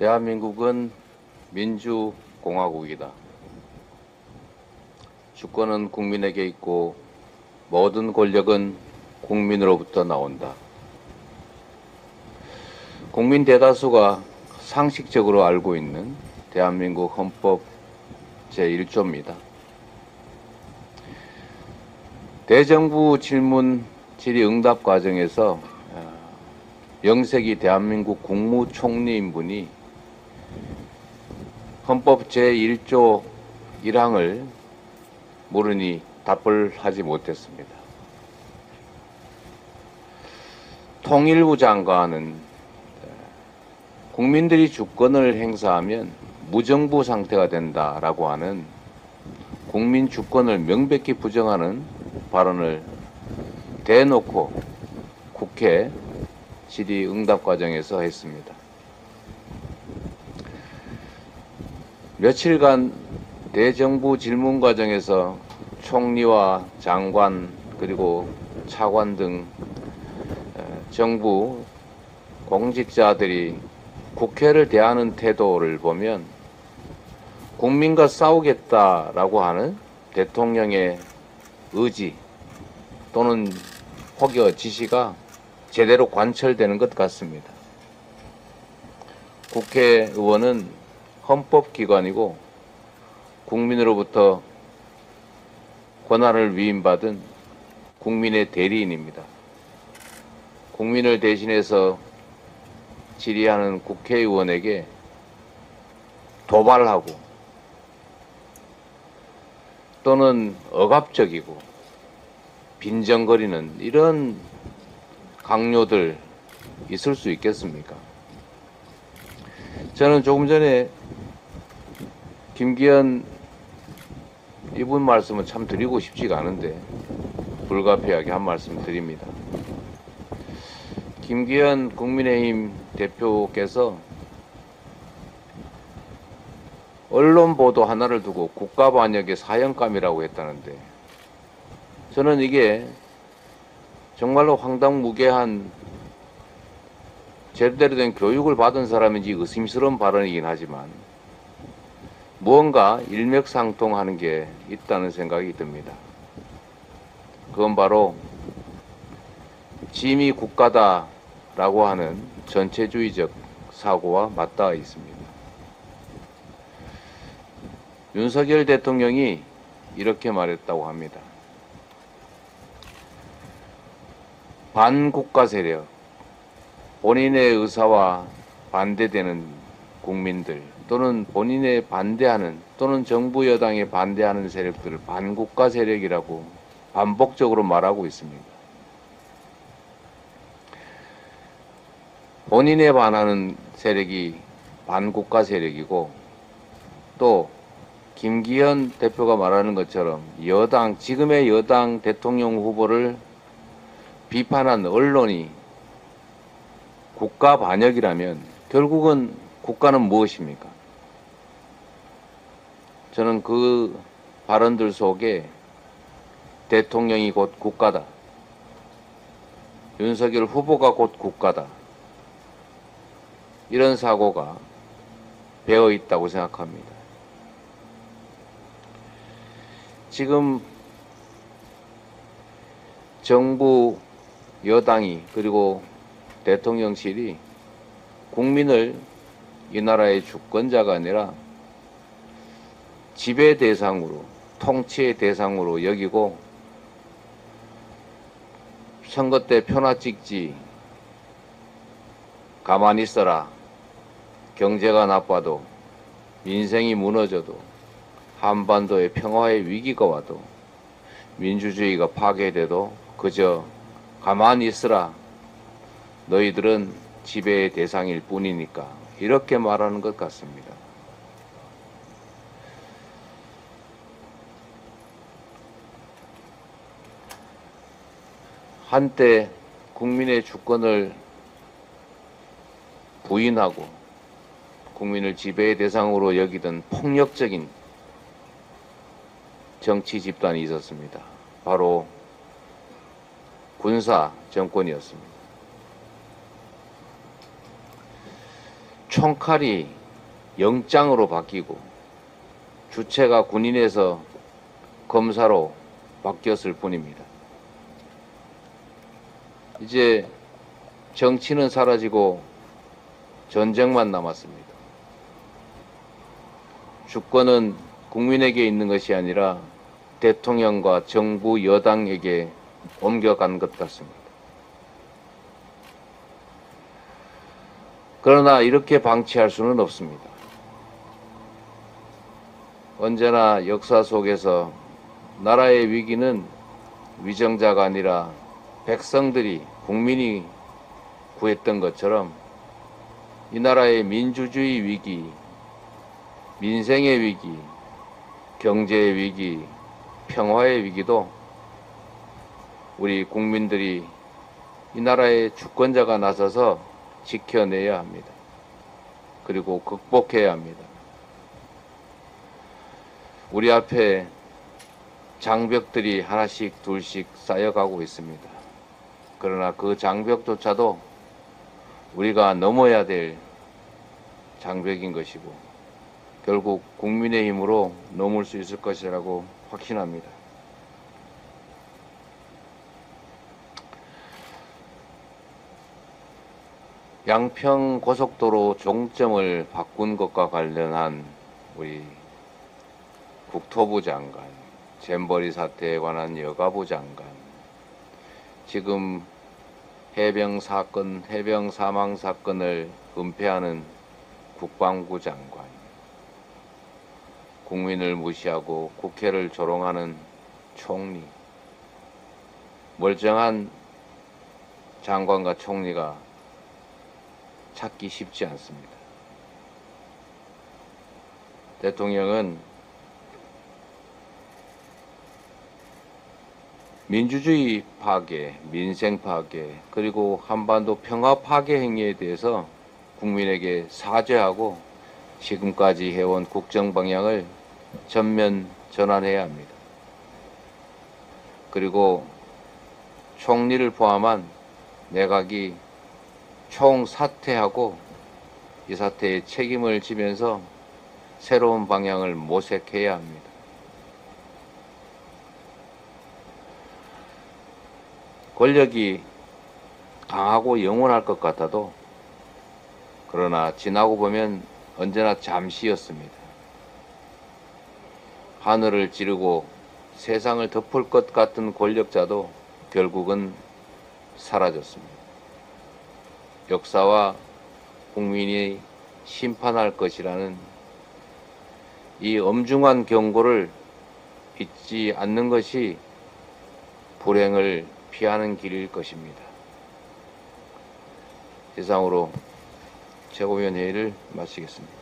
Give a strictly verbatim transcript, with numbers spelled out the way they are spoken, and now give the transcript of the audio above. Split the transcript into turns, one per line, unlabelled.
대한민국은 민주공화국이다. 주권은 국민에게 있고 모든 권력은 국민으로부터 나온다. 국민 대다수가 상식적으로 알고 있는 대한민국 헌법 제일 조입니다. 대정부 질문 질의응답 과정에서 영세기 대한민국 국무총리인 분이 헌법 제일 조 일 항을 모르니 답을 하지 못했습니다. 통일부 장관은 국민들이 주권을 행사하면 무정부 상태가 된다라고 하는 국민 주권을 명백히 부정하는 발언을 대놓고 국회 질의응답 과정에서 했습니다. 며칠간 대정부 질문 과정에서 총리와 장관 그리고 차관 등 정부 공직자들이 국회를 대하는 태도를 보면 국민과 싸우겠다라고 하는 대통령의 의지 또는 혹여 지시가 제대로 관철되는 것 같습니다. 국회의원은 헌법기관이고 국민으로부터 권한을 위임받은 국민의 대리인입니다. 국민을 대신해서 질의하는 국회의원에게 도발하고 또는 억압적이고 빈정거리는 이런 강요들 있을 수 있겠습니까? 저는 조금 전에 김기현 이분 말씀은 참 드리고 싶지가 않은데 불가피하게 한 말씀 드립니다. 김기현 국민의힘 대표께서 언론 보도 하나를 두고 국가반역의 사형감이라고 했다는데 저는 이게 정말로 황당무계한 제대로 된 교육을 받은 사람인지 의심스러운 발언이긴 하지만 무언가 일맥상통하는 게 있다는 생각이 듭니다. 그건 바로 짐이 국가다라고 하는 전체주의적 사고와 맞닿아 있습니다. 윤석열 대통령이 이렇게 말했다고 합니다. 반국가 세력, 본인의 의사와 반대되는 국민들 또는 본인의 반대하는 또는 정부 여당에 반대하는 세력들을 반국가 세력이라고 반복적으로 말하고 있습니다. 본인에 반하는 세력이 반국가 세력이고 또 김기현 대표가 말하는 것처럼 여당, 지금의 여당 대통령 후보를 비판한 언론이 국가 반역이라면 결국은 국가는 무엇입니까? 저는 그 발언들 속에 대통령이 곧 국가다. 윤석열 후보가 곧 국가다. 이런 사고가 배어 있다고 생각합니다. 지금 정부 여당이 그리고 대통령실이 국민을 이 나라의 주권자가 아니라 지배 대상으로 통치의 대상으로 여기고 선거 때 표나 찍지 가만히 있어라. 경제가 나빠도 민생이 무너져도 한반도의 평화의 위기가 와도 민주주의가 파괴돼도 그저 가만히 있으라. 너희들은 지배의 대상일 뿐이니까 이렇게 말하는 것 같습니다. 한때 국민의 주권을 부인하고 국민을 지배의 대상으로 여기던 폭력적인 정치 집단이 있었습니다. 바로 군사 정권이었습니다. 총칼이 영장으로 바뀌고 주체가 군인에서 검사로 바뀌었을 뿐입니다. 이제 정치는 사라지고 전쟁만 남았습니다. 주권은 국민에게 있는 것이 아니라 대통령과 정부 여당에게 옮겨간 것 같습니다. 그러나 이렇게 방치할 수는 없습니다. 언제나 역사 속에서 나라의 위기는 위정자가 아니라 백성들이, 국민이 구했던 것처럼 이 나라의 민주주의 위기, 민생의 위기, 경제의 위기, 평화의 위기도 우리 국민들이 이 나라의 주권자가 나서서 지켜내야 합니다. 그리고 극복해야 합니다. 우리 앞에 장벽들이 하나씩 둘씩 쌓여가고 있습니다. 그러나 그 장벽조차도 우리가 넘어야 될 장벽인 것이고 결국 국민의 힘으로 넘을 수 있을 것이라고 확신합니다. 양평 고속도로 종점을 바꾼 것과 관련한 우리 국토부 장관, 잼버리 사태에 관한 여가부 장관, 지금 해병 사건, 해병 사망 사건을 은폐하는 국방부 장관, 국민을 무시하고 국회를 조롱하는 총리, 멀쩡한 장관과 총리가 찾기 쉽지 않습니다. 대통령은 민주주의 파괴, 민생 파괴, 그리고 한반도 평화 파괴 행위에 대해서 국민에게 사죄하고 지금까지 해온 국정 방향을 전면 전환해야 합니다. 그리고 총리를 포함한 내각이 총사퇴하고 이 사태에 책임을 지면서 새로운 방향을 모색해야 합니다. 권력이 강하고 영원할 것 같아도 그러나 지나고 보면 언제나 잠시였습니다. 하늘을 찌르고 세상을 덮을 것 같은 권력자도 결국은 사라졌습니다. 역사와 국민이 심판할 것이라는 이 엄중한 경고를 잊지 않는 것이 불행을 피하는 길일 것입니다. 이상으로 최고위원 회의를 마치겠습니다.